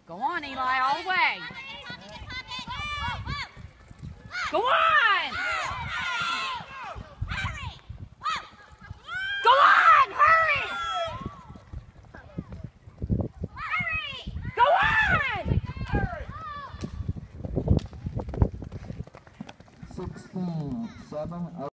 Go on, Eli, all the way. Go on! Go on! Hurry! Go on! 16-7.